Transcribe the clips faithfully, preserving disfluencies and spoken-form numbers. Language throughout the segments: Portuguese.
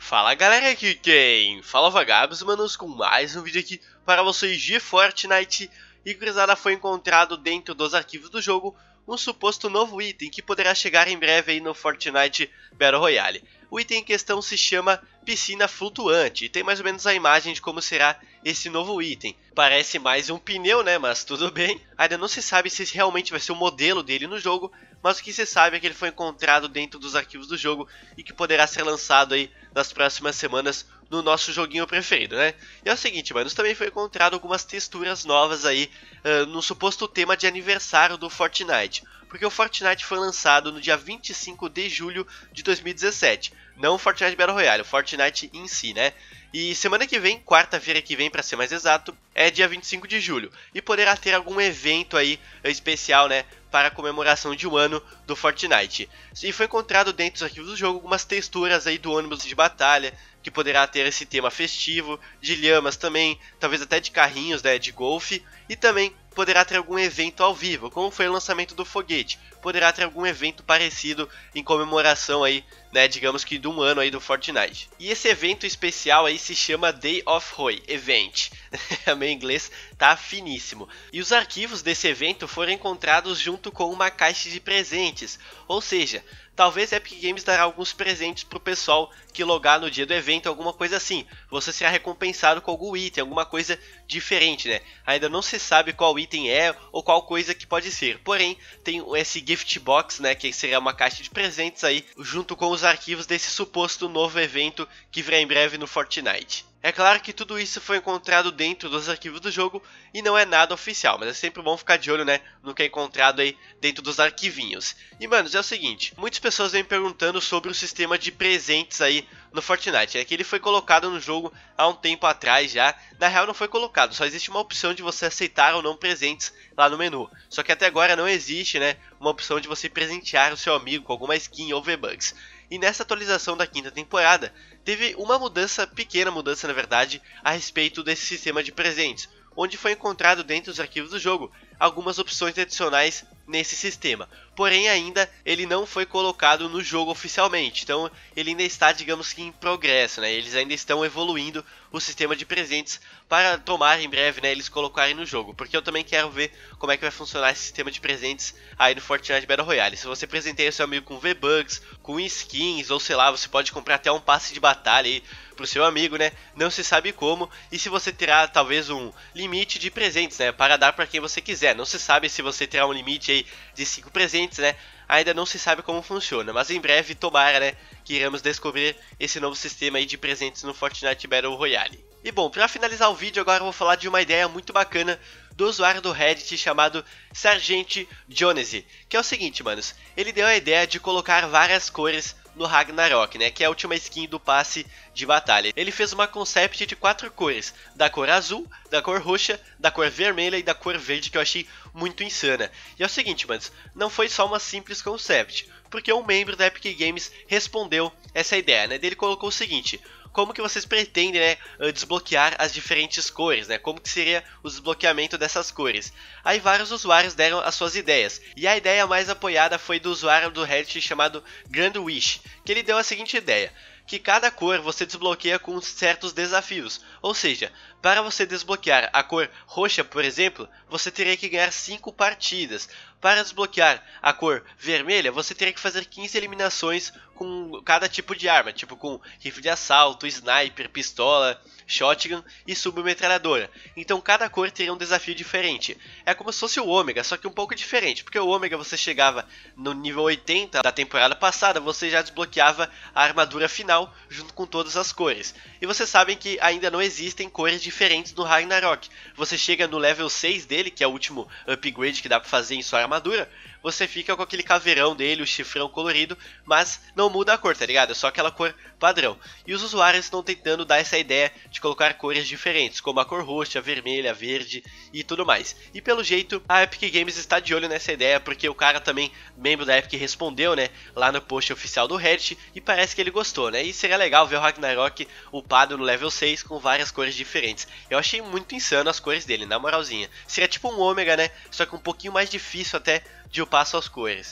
Fala galera, aqui quem fala Vagabos, manos, com mais um vídeo aqui para vocês de Fortnite. E gurizada, foi encontrado dentro dos arquivos do jogo um suposto novo item que poderá chegar em breve aí no Fortnite Battle Royale. O item em questão se chama Piscina Flutuante e tem mais ou menos a imagem de como será esse novo item. Parece mais um pneu, né, mas tudo bem. Ainda não se sabe se realmente vai ser o modelo dele no jogo, mas o que se sabe é que ele foi encontrado dentro dos arquivos do jogo e que poderá ser lançado aí nas próximas semanas no nosso joguinho preferido, né? E é o seguinte, manos, também foi encontrado algumas texturas novas aí uh, no suposto tema de aniversário do Fortnite. Porque o Fortnite foi lançado no dia vinte e cinco de julho de dois mil e dezessete. Não o Fortnite Battle Royale, o Fortnite em si, né? E semana que vem, quarta-feira que vem, para ser mais exato, é dia vinte e cinco de julho. E poderá ter algum evento aí especial, né, para a comemoração de um ano do Fortnite. E foi encontrado dentro dos arquivos do jogo algumas texturas aí do ônibus de batalha, que poderá ter esse tema festivo, de lhamas também, talvez até de carrinhos, né, de golfe, e também poderá ter algum evento ao vivo, como foi o lançamento do foguete. Poderá ter algum evento parecido em comemoração aí, né, digamos que de um ano aí do Fortnite. E esse evento especial aí se chama Day of Roy Event. Meu inglês tá finíssimo. E os arquivos desse evento foram encontrados junto com uma caixa de presentes, ou seja, talvez a Epic Games dará alguns presentes pro pessoal que logar no dia do evento, alguma coisa assim. Você será recompensado com algum item, alguma coisa diferente, né? Ainda não se sabe qual item é ou qual coisa que pode ser. Porém, tem esse gift box, né, que seria uma caixa de presentes aí, junto com os arquivos desse suposto novo evento que virá em breve no Fortnite. É claro que tudo isso foi encontrado dentro dos arquivos do jogo e não é nada oficial, mas é sempre bom ficar de olho, né, no que é encontrado aí dentro dos arquivinhos. E manos, é o seguinte, muitas pessoas vêm perguntando sobre o sistema de presentes aí no Fortnite. É que ele foi colocado no jogo há um tempo atrás já. Na real não foi colocado, só existe uma opção de você aceitar ou não presentes lá no menu. Só que até agora não existe, né, uma opção de você presentear o seu amigo com alguma skin ou V-Bucks. E nessa atualização da quinta temporada, teve uma mudança, pequena mudança na verdade, a respeito desse sistema de presentes, onde foi encontrado dentro dos arquivos do jogo algumas opções adicionais nesse sistema. Porém ainda ele não foi colocado no jogo oficialmente, então ele ainda está, digamos que em progresso, né? Eles ainda estão evoluindo o sistema de presentes para tomar em breve, né, eles colocarem no jogo, porque eu também quero ver como é que vai funcionar esse sistema de presentes aí no Fortnite Battle Royale. Se você presenteia seu amigo com V-Bucks, com skins, ou sei lá, você pode comprar até um passe de batalha aí pro seu amigo, né? Não se sabe como, e se você terá talvez um limite de presentes, né, para dar para quem você quiser. Não se sabe se você terá um limite aí de cinco presentes, né? Ainda não se sabe como funciona, mas em breve tomara, né, que iremos descobrir esse novo sistema aí de presentes no Fortnite Battle Royale. E bom, para finalizar o vídeo agora eu vou falar de uma ideia muito bacana do usuário do Reddit chamado Sargent Jonesy, que é o seguinte, manos, ele deu a ideia de colocar várias cores no Ragnarok, né, que é a última skin do passe de batalha. Ele fez uma concept de quatro cores, da cor azul, da cor roxa, da cor vermelha e da cor verde, que eu achei muito insana. E é o seguinte, manos, não foi só uma simples concept, porque um membro da Epic Games respondeu essa ideia, né, dele colocou o seguinte: como que vocês pretendem, né, desbloquear as diferentes cores, né? Como que seria o desbloqueamento dessas cores? Aí vários usuários deram as suas ideias, e a ideia mais apoiada foi do usuário do Reddit chamado Grand Wish, que ele deu a seguinte ideia: que cada cor você desbloqueia com certos desafios, ou seja, para você desbloquear a cor roxa, por exemplo, você teria que ganhar cinco partidas. Para desbloquear a cor vermelha, você teria que fazer quinze eliminações com cada tipo de arma, tipo com rifle de assalto, sniper, pistola, shotgun e submetralhadora. Então cada cor teria um desafio diferente. É como se fosse o Ômega, só que um pouco diferente, porque o Ômega você chegava no nível oitenta da temporada passada, você já desbloqueava a armadura final junto com todas as cores. E vocês sabem que ainda não existem cores diferentes no Ragnarok. Você chega no level seis dele, que é o último upgrade que dá pra fazer em sua armadura, você fica com aquele caveirão dele, o chifrão colorido, mas não muda a cor, tá ligado? É só aquela cor padrão. E os usuários estão tentando dar essa ideia de colocar cores diferentes, como a cor roxa, vermelha, verde e tudo mais. E pelo jeito, a Epic Games está de olho nessa ideia, porque o cara também, membro da Epic, respondeu, né, lá no post oficial do Reddit, e parece que ele gostou, né? E seria legal ver o Ragnarok upado no level seis com várias cores diferentes. Eu achei muito insano as cores dele, na moralzinha. Seria tipo um Ômega, né? Só que um pouquinho mais difícil até de upar suas cores.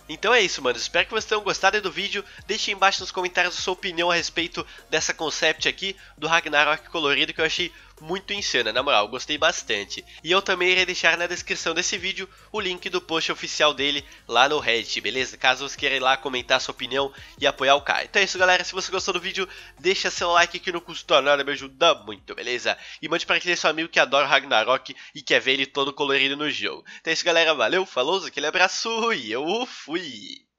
Então é isso, mano. Espero que vocês tenham gostado do vídeo. Deixe aí embaixo nos comentários a sua opinião a respeito dessa concept aqui do Ragnarok colorido, que eu achei muito insana, na moral, gostei bastante. E eu também irei deixar na descrição desse vídeo o link do post oficial dele lá no Reddit, beleza? Caso você queira ir lá comentar sua opinião e apoiar o cara. Então é isso, galera. Se você gostou do vídeo, deixa seu like que não custa nada, me ajuda muito, beleza? E mande para aquele seu amigo que adora o Ragnarok e quer ver ele todo colorido no jogo. Então é isso, galera. Valeu, falou, aquele abraço e eu fui!